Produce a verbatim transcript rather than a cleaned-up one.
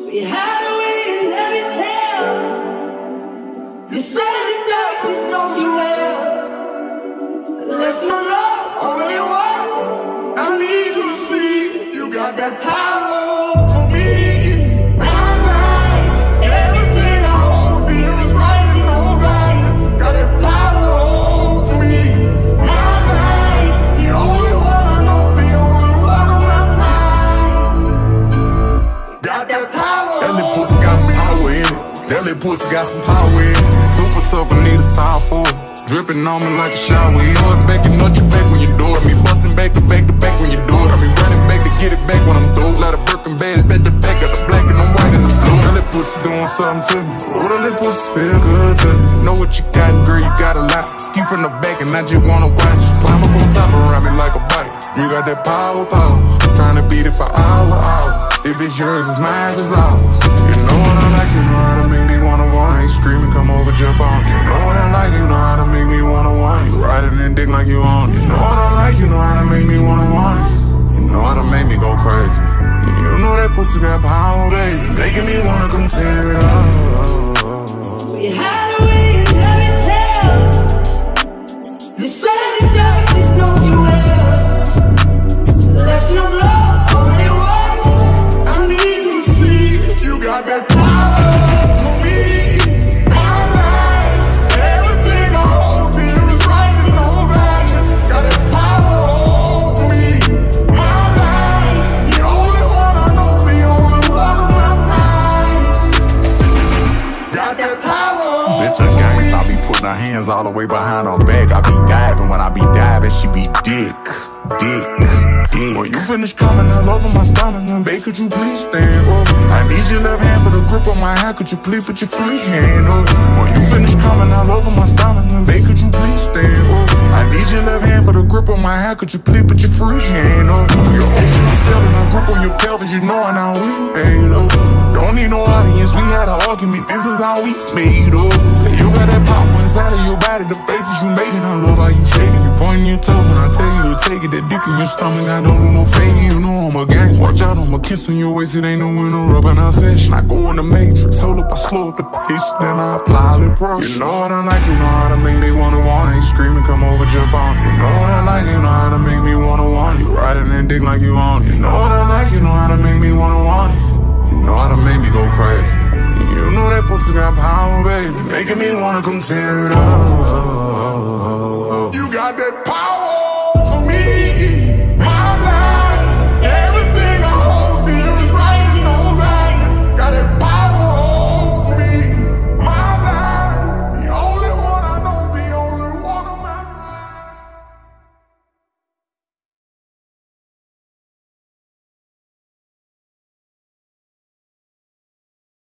We hide away in every tale. You say the darkness knows you well. Let's not love only one. I need you to see you got that power for me. My life, everything I hold dear is right in those eyes. Got that power for me. My life, the only one I know, the only one on my mind. Got that power. That little pussy got some power in it. That little pussy got some power in it. Super super need a time for it. Dripping on me like a shower. You know it back and not your back when you do it. Me busting back to back to back when you do it. I be running back to get it back when I'm through. Lot of Birkin bags back to back. Got the black and I'm white and the blue. That little pussy doing something to me. Oh, that little pussy feel good to me. Know what you got and girl, you got a lot. Ski from the back and I just wanna watch. Climb up on top around me like a bike. You got that power, power. Trying to beat it for hour, hour. If it's yours, it's mine, it's ours. You know what I like, you know how to make me wanna want. I ain't screaming, come over, jump on. You know what I like, you know how to make me wanna want. You riding and dick like you on. You know what I like, you know how to make me wanna want it. You know how to make me go crazy. You know that pussy got power, baby, making me wanna come tear it up. We hide away in every tale. You say the darkness knows you well. Let's not love only one. I need you to see you got that power for me. My life, everything I hold dear is right in those eyes. Got that power for me. My life, the only one I know, the only one on my mind. Got that power. Bitch, a gang, I be putting her hands all the way behind her back. I be diving when I be diving, she be dick, dick, dick. When you finish coming all over my stomach, then babe, could you please stand up? I need your left hand for the grip on my hand, could you please put your free hand up? When you finish coming all over my stomach, then babe, could you please stand up? I need your left hand for the grip on my hand, could you please put your free hand up? Your ocean, I'm selling, I grip on your pelvis, you know how we made up. Don't need no audience, we had an argument, this is how we made up. Say you got that power inside of your body, the faces you making, I love how you shaking, you pointing your toes when I tell you to take it, that dick in your stomach, I don't do no faking, you know I'm a gangster. Watch out, I'm a kiss on your waist, it ain't no interrupting our session. I go in the matrix, hold up, I slow up the pace, then I apply the pressure. You know what I like, you know how to make me wanna want. I ain't screaming, come over, jump on. You know what I like, you know how to make me wanna want. You riding and dick like you on. You know what I like, you know how to make me wanna want it. You know how to make me go crazy. You know that pussy got power, baby, making me wanna come tear it up. You got that power.